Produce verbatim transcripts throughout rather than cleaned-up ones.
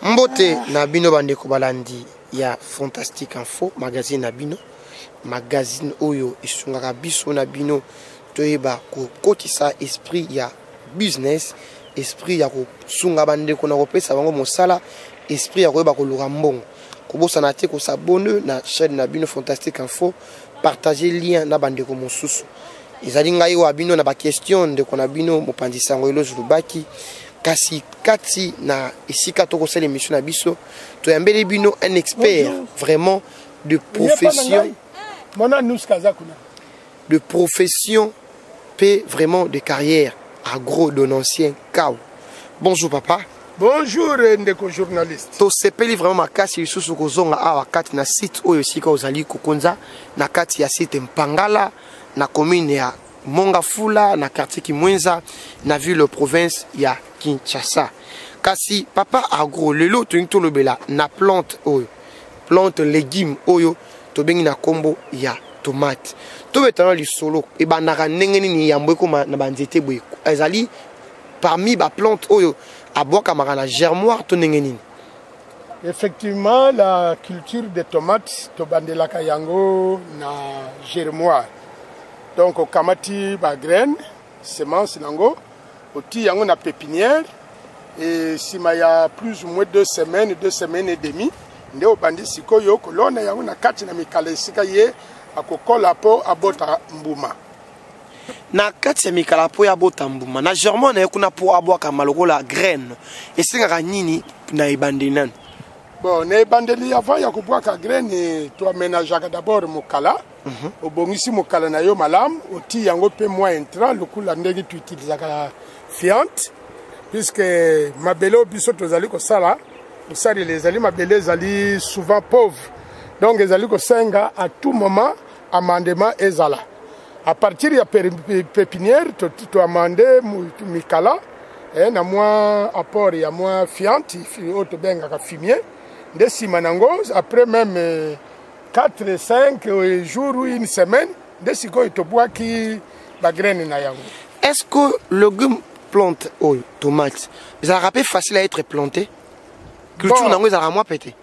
Mbote na bino bande ko balandi ya Fantastique Info magazine na bino magazine oyo isungaka biso na bino toyeba ko kotisa esprit ya business esprit ya ko sunga bande ko na kopesa bango mosala esprit ya koyeba ko luka mbongo ko bosana te ko s'abonner na chaîne na bino Fantastique Info partager lien na bande ko mosusu ezali ngai wa bino na ba question de ko na bino mopandisa ngo elo zulubaki kasi kati na isika to ko sala émission na biso to yambeli bino un expert vraiment de profession de profession p vraiment de carrière agro-donancien Kao. Bonjour papa. Bonjour ndeko journaliste. To sepeli vraiment makasi lisusu kozonga awa kati na site oyo sika ozali kokonza na kati ya site Mpangala na commune ya Mongafula na quartier Kimwenza na ville province ya Kinshasa. Kasi papa agro lelo to into lobela na plante oyo plante légumes oyo to bengi na kombo ya tomate. To betana li solo e banaka ndenge nini yambwe ko na banzete boye. Ezali parmi ba plante oyo aboka makana germoire to ndenge nini. Effectivement la culture des tomates to bandelaka yango na germoire. Donc au kamati ba graine semence nango oti yango na pépinière et sima ya plus ou moins deux semaines deux semaines et demie nde obandi sikoyo kolona yango na kati na mikala esika ye akokola po abota mbuma na kati ya mikala po ya bota mbuma na germoire na kuna po abwaka malokola graine esika nini na ebande nan. Bon na ebandeli avant ya kubwaka graine to aménageaka d'abord mokala mm-hmm. Obongisi mokala na yo malam oti yango pe moins intrant lokula ndenge tu utilisaka fiante puisque mabele biso tozali ko sala osali les ali mabele zali souvent pauvre donc ezali ko senga à tout moment amendement ezala à partir ya pépinière to to amender mikala eh na moi apport ya moi fiante auto benga ka fumier de simanango après même quatre cinq jours ou une semaine de siko to bois qui la graine na yango. Est-ce que le légume plante ou tomate ça rappelle facile à être planté culture nango ça moi pété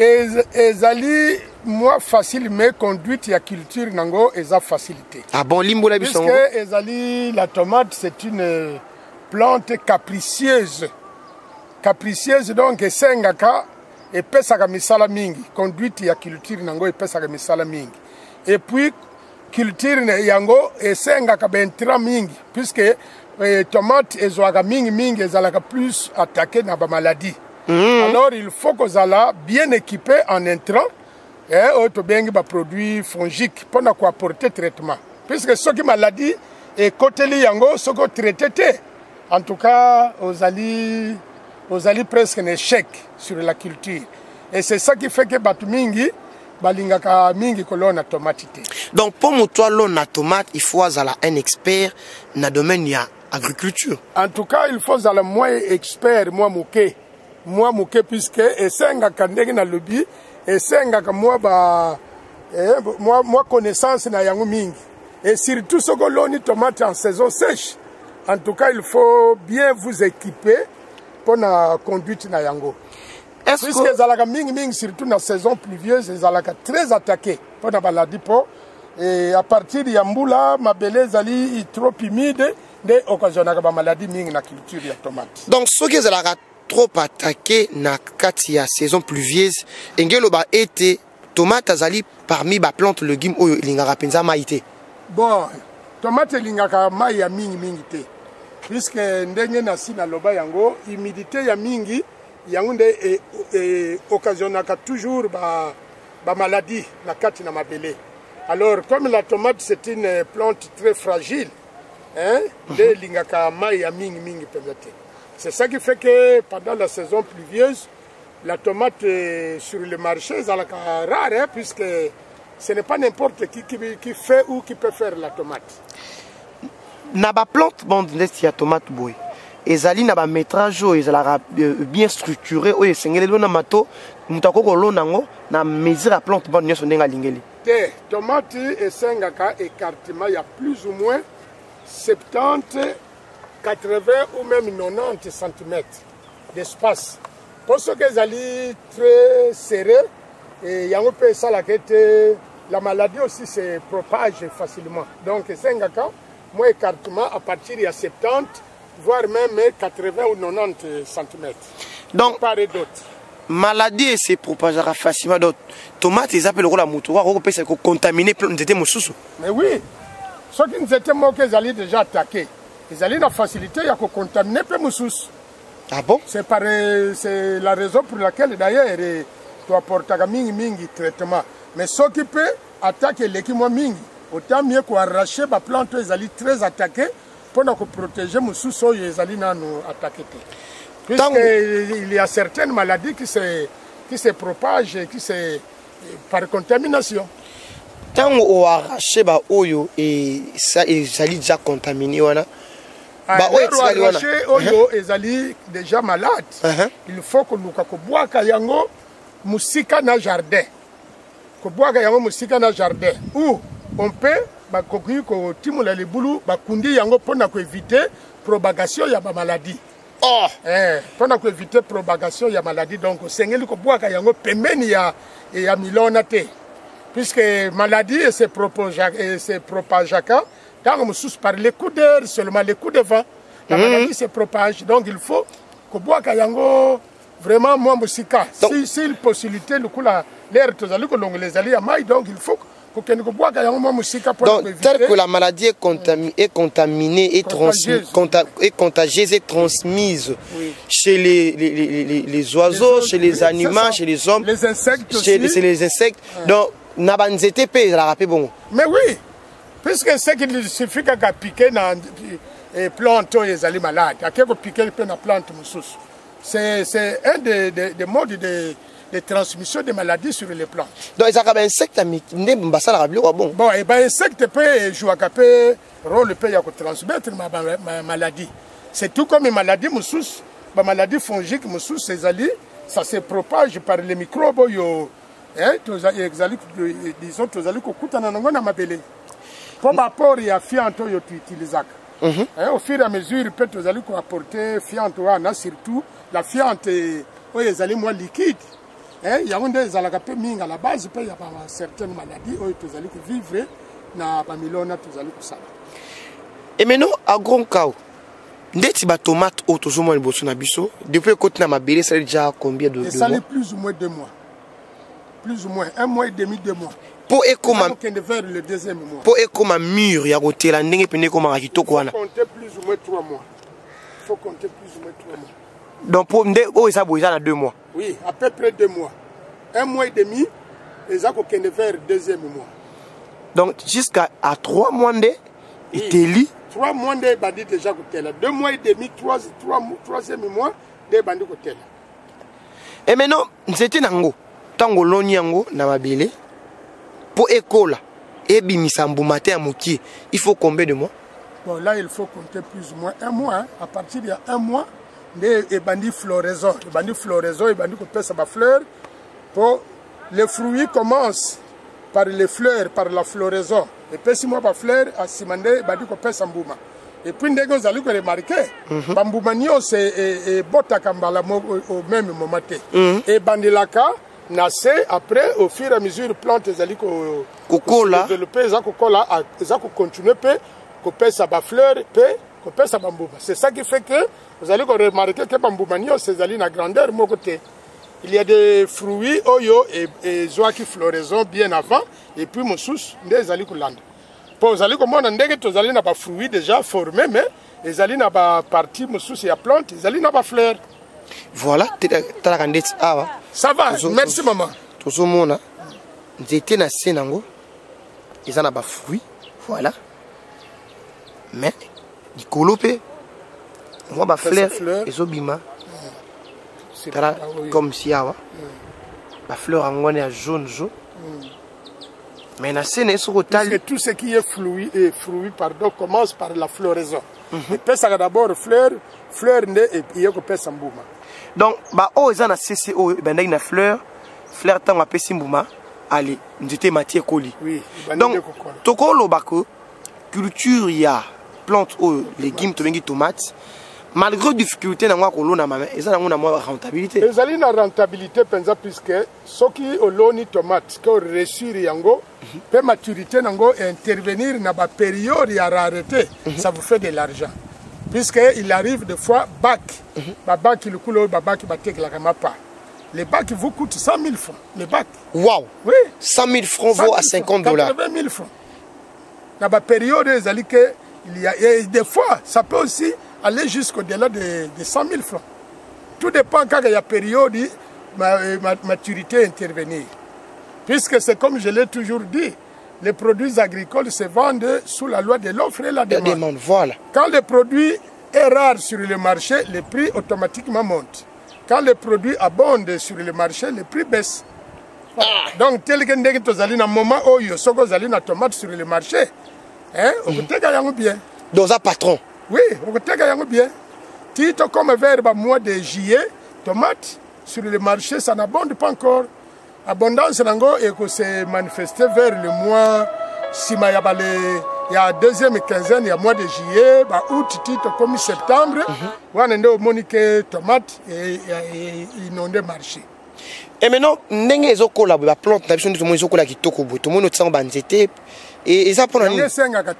ezali moi facile mais conduite ya culture nango eza facilité. Ah bon limbo la biso parce que ezali la tomate c'est une plante capricieuse capricieuse donc esengaka et pesaka misala mingi conduite ya culture nango et pesaka misala mingi et puis culture yango esengaka bentra mingi puisque eh, tomate ezwaka mingi mingi ezalaka plus attaqué na ba maladie. Mm. Alors il faut que zala bien équipé en intrant et auto bengi ba produit fongique pour na ko apporter traitement puisque ce qui maladie et côté li yango soko traité en tout cas aux ali aux ali presque un échec sur la culture et c'est ça qui fait que batu mingi balingaka mingi kolona tomate. Donc pour moi toi l'on tomate il faut zala un expert na domaine ya agriculture. En tout cas il faut zala moi expert moi mouké moi mouké puisque esenga kandenge na lobby esenga ka moi ba eh, moi moi connaissance na yango mingi et surtout ce que l'on tomate en saison sèche. En tout cas il faut bien vous équiper pour la conduite na yango. Est-ce que les alaka ming ming surtout dans la saison pluvieuse les alaka très attaqués pour la maladie po et à partir de Yambula ma belle zali trop humide de occasionnaka ba maladie ming na culture ya tomate. Donc ce que les alaka trop attaqués na kati ya saison pluvieuse engelo ba été tomate zali parmi ba plante légumes oyo lingaka penza maïté. Bon tomate lingaka mai ya mingi mingi te. Puisque ndenge na sina loba yango humidité ya mingi yango nde e, e, occasionnaka toujours ba ba maladie na kati na mabele. Alors comme la tomate c'est une plante très fragile hein de lingaka mai ya mingi mingi peut-être. C'est ça qui fait que pendant la saison pluvieuse la tomate euh, sur le marché est rare hein, puisque ce n'est pas n'importe qui, qui qui fait ou qui peut faire la tomate. Na ba plante bon ndesti ya tomate boy ezali na ba métrage o ezala bien structuré o esengeli lona mato mutako ko lona ngo na mesure ya plante bon nyoso ndenga lingeli te tomate esengaka écartement il y a plus ou moins soixante-dix quatre-vingts ou même quatre-vingt-dix centimètres d'espace Pour ceux qui sont très serrés, et il y a un peu ça la quête, la maladie aussi se propage facilement. Donc, c'est un cas, moi, écartement à partir de soixante-dix, voire même quatre-vingts ou quatre-vingt-dix centimètres. Donc, part et d'autres. Maladie se propagera facilement. Donc, tomates, ils appellent la moutoir, on peut se contaminer, on était mon sous. Mais oui, ceux qui nous étaient morts, ils allaient déjà attaquer. Ils allaient la facilité à contaminer peu moussous. Ah bon? C'est la raison pour laquelle d'ailleurs tu apportes un mingi traitement. Mais ceux qui peuvent attaquer l'équipe mingi, autant mieux qu'arracher la plante, ils allaient très attaquer pour nous protéger moussous, ils allaient nous attaquer. Puisqu'il y a certaines maladies qui se, qui se propagent qui se, par contamination. Tant qu'on arrache ba oyo et ça ils allaient déjà contaminer wana. Ba oyo arraché oyo ils allaient déjà malades. Il faut que nous boire yango musika na jardin. Ko boire yango musika na jardin. Ou on peut ba kokuyi ko timula les boulou ba kundi yango pona ko éviter propagation ya ba maladie. Oh, eh, pendant que éviter propagation il y a maladie donc c'est ngeli ko boaka yango pembeni ya ya milona te puisque maladie se propage et se propage dans le sous par les coups d'air seulement les coups de vent la mm -hmm. maladie se propage donc il faut ko boaka yango vraiment moi musika si si il possibilité le coup la l'air tozali ko longo les ali ya mai donc il faut donc, tel que la maladie est contaminée, est contaminée et, contagieuse. Conta et contagieuse et transmise oui. chez les, les, les, les, les oiseaux, les chez les oui, animaux, chez les hommes, les insectes chez aussi. Les, les insectes. Ouais. Donc, n'a pas été la rappel bon. Mais oui, puisque c'est qu'il suffit qu'à piquer dans les plantes, ils allaient malades. À quel piquer les plantes, c'est un des, des, des modes de de transmission des maladies sur les plantes. Donc, les insectes, bon. Bon, et bien, insectes peuvent jouer un rôle pour transmettre ma maladie. C'est tout comme une maladie, une maladie fongique, ça se propage par les microbes. Disons, tu as dit que pour rapport à fiante, tu utilises. Au fur et à mesure, tu as apporter fiante, surtout la fiante, les aliments liquides. Il y a des à la base, il y a certaines maladies où tu allez vivre dans la milona, tu allez ça. Et maintenant, à grand cas, dès que tu as tomate ou tu as un biso, depuis que tu as ma ça déjà combien de mois? Ça est plus ou moins deux mois. Plus ou moins, un mois et demi, deux mois. Pour écouter le deuxième mois. Pour écouter mur, il y a côté la ndenge pene comme Il faut compter plus ou moins trois mois. Il faut compter plus ou moins trois mois. Donc pour me dire, oh, ça bouge dans deux mois. Oui, à peu près deux mois. Un mois et demi, et ça qu'on faire le deuxième mois. Donc jusqu'à à trois mois de, il te lit. Trois mois de bandits déjà côté là. Deux mois et demi, trois, trois, troisième mois de bandits côté là. Et maintenant, c'était nango. Tango loni yango na mabele. Pour école, et bimisambu matin à Mouki, il faut combien de mois? Bon, là, il faut compter plus ou moins un mois. Hein. À partir d'un mois, les bandits floraison. Les bandits floraison, les bandits qui pèsent ma fleur. Pour les fruits commencent par les fleurs, par la floraison. Et puis, si moi, ma fleur, à Simande, les bandits qui pèsent Mbouma. Et puis, dès que vous allez remarquer, Mbouma c'est Botakambala au même moment. Et Bandilaka, naissent après, au fur et à mesure, les plantes, elles allaient développer, elles allaient continuer, elles pèsent ma fleur, c'est ça qui fait que vous allez remarquer que Bamboumagno, c'est allé à grandeur, mon côté. Il y a des fruits, oyo et, et zoa qui floraison bien avant, et puis mon sous, des allés coulant. Pour vous allez comme on a dit que vous allez n'a pas fruits déjà formés, mais les allez n'a pas partie, mon sous, il y a plantes, les allez n'a pas fleurs. Voilà, ça va, merci maman. Tout ce monde, j'étais dans Sénango, ils n'ont pas fruits, voilà. Mais, du colopé, moi, ma fleur, et obima, comme si, la fleur en est jaune, jaune. Mais la scène est sur le tal. Tout ce qui est fruit, et fruit pardon, commence par la floraison. Et puis, ça d'abord fleur, fleur, et puis, il y a que pèse en bouma. Donc, bah, oh, ils ont C C O, ben, il y a une fleur, fleur, tant qu'on pèse en bouma, allez, nous étions matière colis. Oui, donc, tout le bako, culture, il y a plantes, légumes, tomates, malgré difficulté na ngwa kolona mama eza na ngona rentabilité ezali na rentabilité penza puisque soki oloni tomate que réussir yango pe maturité nango intervenir na ba période ya rareté ça vous fait de l'argent puisque il arrive des fois bac ba bac le couleur ba bac ba tek la kama pas les bacs vous coûtent cent mille francs les bacs wow oui cent mille francs vaut à cinquante dollars quatre-vingt mille francs na ba période ezali que il y a et des fois ça peut aussi aller jusqu'au-delà de, de cent mille francs. Tout dépend quand il y a période ma, ma maturité intervenir. Puisque c'est comme je l'ai toujours dit, les produits agricoles se vendent sous la loi de l'offre et la demande. La demande, voilà. Quand le produit est rare sur le marché, le prix automatiquement monte. Quand le produit abonde sur le marché, le prix baisse. Ah. Donc, tel que nous avons un moment où nous avons une tomate sur le marché, hein, on peut gagner bien. Dans un patron. Oui, on peut gagner bien. Tito comme vers le mois de juillet, tomate sur le marché, ça n'abonde pas encore. Abondance nango et que s'est manifesté vers le mois si il y a deuxième quinzaine, il y a mois de juillet, bah août, tito comme septembre, on a une monique tomate et inondé marché. Et maintenant, ndenge ezokola ba plante na biso tout le monde ezokola kitoko bo tout le monde otsa banzete et ça pour nini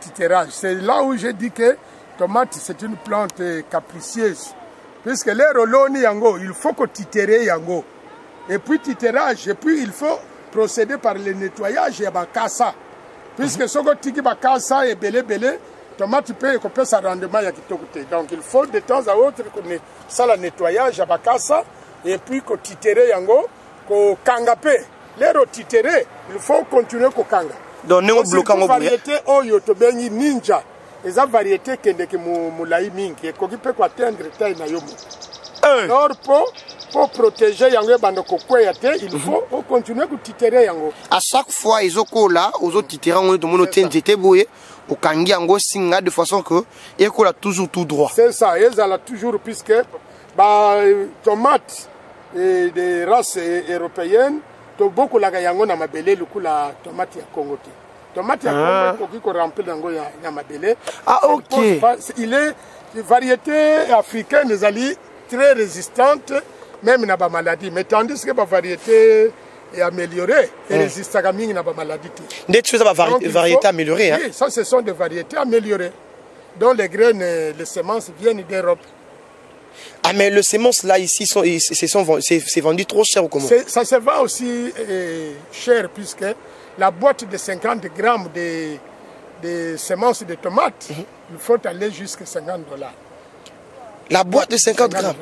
c'est là où je dis que tomate c'est une plante capricieuse puisque les roloni yango il faut que titere yango et puis titrage et puis il faut procéder par le nettoyage ya bakasa puisque soko tiki bakasa et belé belé tomate peut couper sa rendement ya kitoko te donc il faut de temps à autre que ça la nettoyage ya bakasa et puis que titere yango ko kangape les rotitere il faut continuer ko kanga donc ne bloquant ngo variété oyo to bengi ninja eza variété kende ke mulai mingi e ko kipe ko atteindre taille na yomo alors pour pour protéger yango bando ko kweya te il faut on continuer ko titere yango à chaque fois ezokola ozo titera ngo to mono tenzete boye o kangi yango singa de façon que ekola toujours tout droit c'est ça ezala toujours puisque ba tomate et des races européennes to beaucoup la yango na mabele lukula tomate ya Congo te tomate ya ah. Congo ko remplir yango ya, ya mabele ah ok il est une variété africaine les ali très résistante même na ba maladie mais tandis que ba variété est améliorée et mm. résiste à mingi na ba maladie des choses ba vari variété améliorée hein oui ça ce sont des variétés améliorées dont les graines les semences viennent d'Europe. Ah mais le sémence là ici sont c'est vendu trop cher ou comment? Ça se vend aussi euh, cher puisque la boîte de cinquante grammes de, de semences de tomates, mm-hmm. il faut aller jusqu'à cinquante dollars. La boîte de cinquante grammes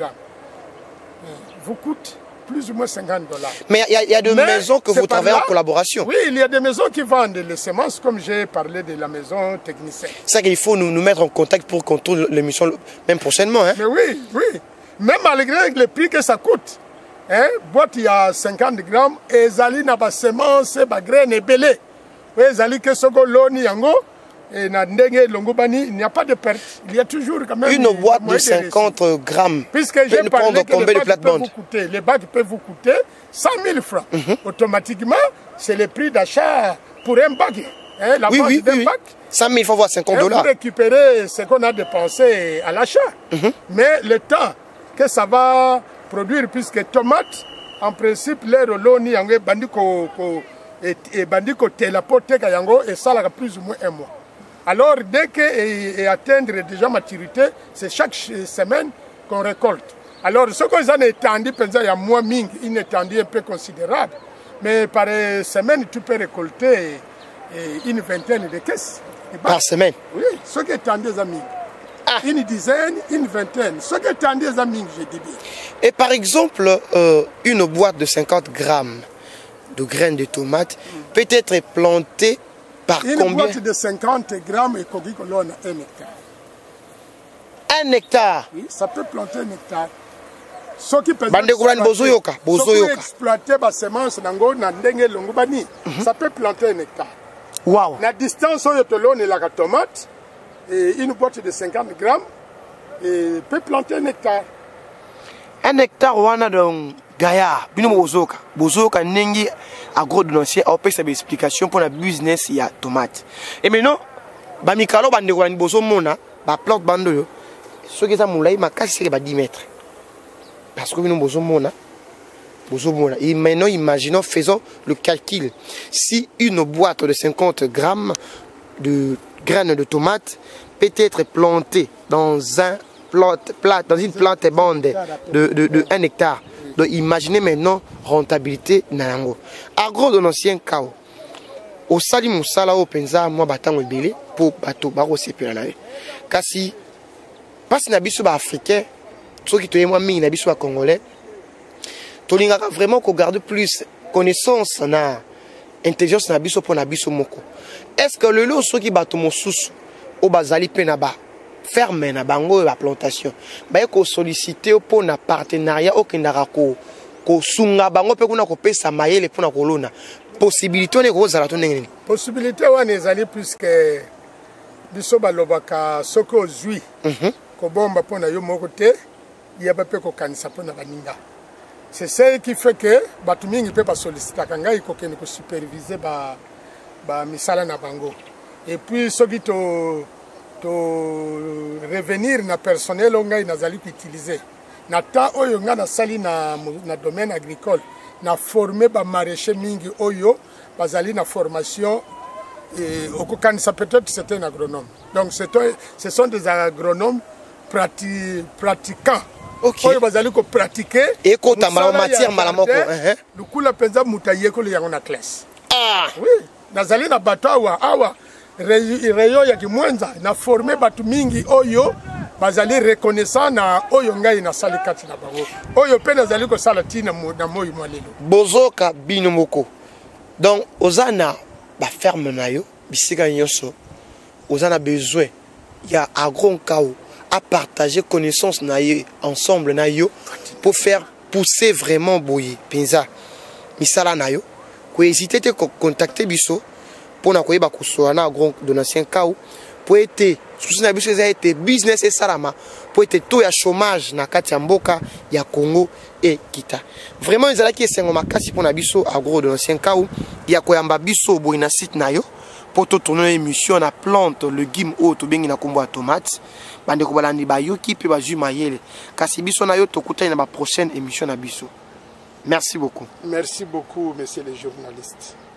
vous coûte plus ou moins cinquante dollars. Mais il y, y a de mais maisons que vous travaillez en collaboration. Oui, il y a des maisons qui vendent les semences comme j'ai parlé de la maison technicienne. C'est ça qu'il faut nous, nous mettre en contact pour qu'on tourne l'émission même prochainement. Hein? Mais oui, oui. Même malgré le prix que ça coûte. Hein, boîte il y a cinquante grammes et zali na ba semence ba graine et belé. Oui, zali que soko loni yango et na ndenge longobani, il n'y a pas de perte. Il y a toujours quand même une boîte de cinquante grammes. Puisque j'ai parlé que les bacs peuvent vous coûter, les bacs peuvent vous coûter cent mille francs. Mm-hmm. Automatiquement, c'est le prix d'achat pour un bac. Hein, la oui, oui, d'un oui. bac. cent mille, il faut voir cinquante dollars. Vous récupérez ce qu'on a dépensé à l'achat. Mm-hmm. Mais le temps que ça va produire, puisque tomate, en principe, les roloni, yango, bandiko, et bandiko, telapote, yango, et ça, là, plus ou moins un mois. Alors, dès que atteindre déjà maturité, c'est chaque semaine qu'on récolte. Alors, ce qu'on a étendu, il y a moins ming, une étendue un peu considérable. Mais par semaine, tu peux récolter une vingtaine de caisses. Par semaine? Oui, ce qui est étendu, les amis. Ah. Une dizaine, une vingtaine. Ce qui est étendu, les amis, je dis bien. Et par exemple, euh, une boîte de cinquante grammes de graines de tomates mm. peut être plantée par une combien? Boîte de cinquante grammes et qu'on dit que l'on a un hectare. Un hectare? Oui, ça peut planter un hectare. Ce qui peut exploiter la semence mm-hmm. ça peut planter un hectare. Wow. La distance où il y a la tomate, et une boîte de cinquante grammes et peut planter un hectare. Un hectare, on a donc Gaïa, bino bozoka, bozoka nengi agro-donancier, on peut faire des explications pour la business il y a tomate. Et maintenant, ba mikalo bande ko bozo mona, ba plante bando yo. ce qui est à moulay ma casse c'est dix mètres parce que nous besoin mona besoin mona et maintenant imaginons faisons le calcul si une boîte de cinquante grammes de graines de tomates peut être plantée dans un plante, plante dans une plante bande de, de, de un hectare. Donc imaginez maintenant rentabilité nango agro de l'ancien cao au sali musala au penza moi batango belé pour bateau baro sepela na kasi parce na biso ba africain ceux qui toyé moi mi na biso ba congolais tolinga vraiment ko garde plus connaissance na intelligence na biso pour na biso moko est-ce que le lot ceux qui bateau mosusu au bazali penaba ferme na bango ba plantation ba ko solliciter pour na partenariat au kindara ko ko sunga bango pe kuna ko pesa mayele pour na kolona possibilité on est gros à la tonne possibilité on est allé plus que biso balobaka soko zui ko bomba pona yo moko te ya ba pe ko kanisa pona baninga c'est ça qui fait que batu mingi pe ba solliciter kanga iko ken ko superviser ba ba misala na bango et puis soki to to revenir na personnel onga inazali ko utiliser na ta oyo nga na sali na na domaine agricole na formé ba maraîcher mingi oyo bazali na formation et au ça peut-être c'est un agronome donc c'est ce sont des agronomes prati, pratiquants OK oyo bazali ko pratiquer et ko tamala matière malamoko hein le coup la penza mutaye ko le yango na classe ah oui nazali na batawa awa rayon ya kimwenza na formé batu mingi oyo bazali reconnaissant na oyo ngai na sali kati na bango oyo pe nazali ko sala tina na moyi mwalelo bozoka bino moko donc ozana ba ferme na yo bisika nyonso ozana besoin ya agron kao à partager connaissance na yo ensemble na yo pour faire pousser vraiment boye penza misala na yo ko hésiter te contacter biso pour na koyeba kusoana agron de l'ancien kao pour être souci na biso été business et salama pour être taux ya chômage na kati ya mboka ya Congo et kita vraiment ezala ki esengo makasi pour na biso agro de l'ancien kao ya koyamba biso boy na site na yo pour to tourner émission na plante le légume o to bengi na kombo tomate bande ko balandi ba yoki pe ba ju mayele kasi biso na yo to kutana na ba prochaine émission na biso merci beaucoup merci beaucoup monsieur les journalistes.